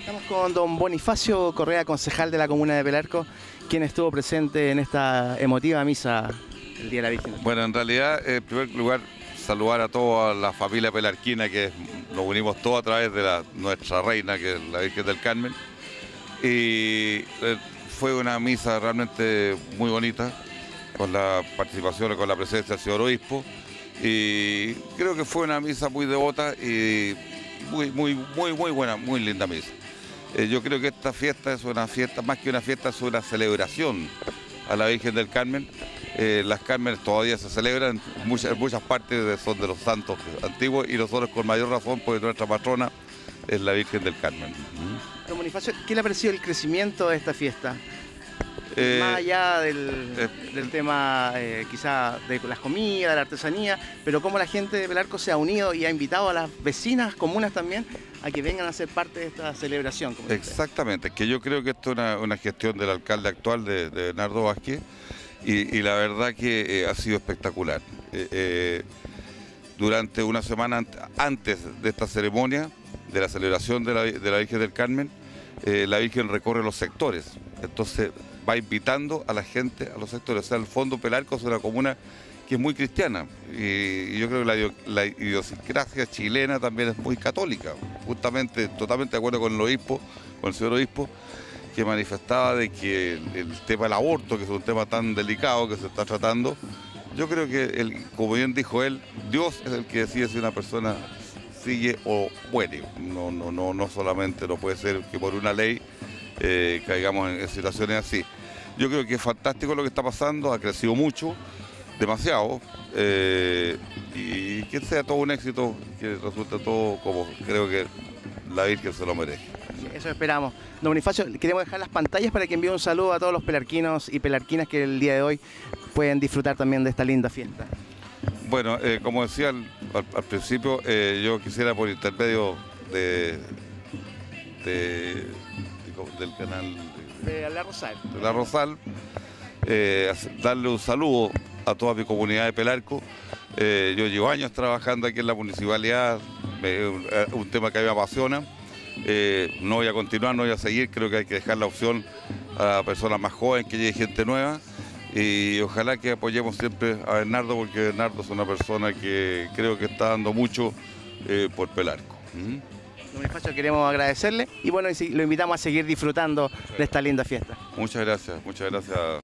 Estamos con don Bonifacio Correa, concejal de la comuna de Pelarco, quien estuvo presente en esta emotiva misa el Día de la Virgen. Bueno, en realidad, en primer lugar, saludar a toda la familia pelarquina, que nos unimos todos a través de nuestra reina, que es la Virgen del Carmen. Y fue una misa realmente muy bonita, con la participación, con la presencia del señor obispo. Y creo que fue una misa muy devota y muy buena, muy linda misa. Yo creo que esta fiesta es una fiesta, más que una fiesta, es una celebración a la Virgen del Carmen. Las Cármenes todavía se celebran, muchas partes son de los santos antiguos, y nosotros con mayor razón, porque nuestra patrona es la Virgen del Carmen. Don Bonifacio, ¿qué le ha parecido el crecimiento de esta fiesta? Más allá del tema quizá de las comidas, de la artesanía, pero cómo la gente de Pelarco se ha unido y ha invitado a las vecinas comunas también a que vengan a ser parte de esta celebración. Exactamente, que yo creo que esto es una gestión del alcalde actual, de Bernardo Vázquez, y la verdad que ha sido espectacular. Durante una semana antes de esta ceremonia, de la celebración de la Virgen del Carmen, la Virgen recorre los sectores, entonces va invitando a la gente a los sectores. O sea, el fondo Pelarco es una comuna que es muy cristiana, y yo creo que la idiosincrasia chilena también es muy católica, justamente, totalmente de acuerdo con el obispo, con el señor obispo, que manifestaba de que el tema del aborto, que es un tema tan delicado que se está tratando, yo creo que, como bien dijo él, Dios es el que decide si una persona sigue o muere. No solamente, no puede ser que por una ley caigamos en situaciones así. Yo creo que es fantástico lo que está pasando, ha crecido mucho, demasiado, y que sea todo un éxito, que resulte todo como creo que la Virgen se lo merece. Eso esperamos. Don Bonifacio, queremos dejar las pantallas para que envíe un saludo a todos los pelarquinos y pelarquinas que el día de hoy pueden disfrutar también de esta linda fiesta. Bueno, como decía al principio, yo quisiera, por intermedio del canal de La Rosal, darle un saludo a toda mi comunidad de Pelarco. Yo llevo años trabajando aquí en la municipalidad, un tema que a mí me apasiona. No voy a continuar, no voy a seguir, creo que hay que dejar la opción a personas más jóvenes, que llegue gente nueva, y ojalá que apoyemos siempre a Bernardo, porque Bernardo es una persona que creo que está dando mucho por Pelarco. Don Bonifacio, queremos agradecerle y bueno, lo invitamos a seguir disfrutando de esta linda fiesta. Muchas gracias, muchas gracias.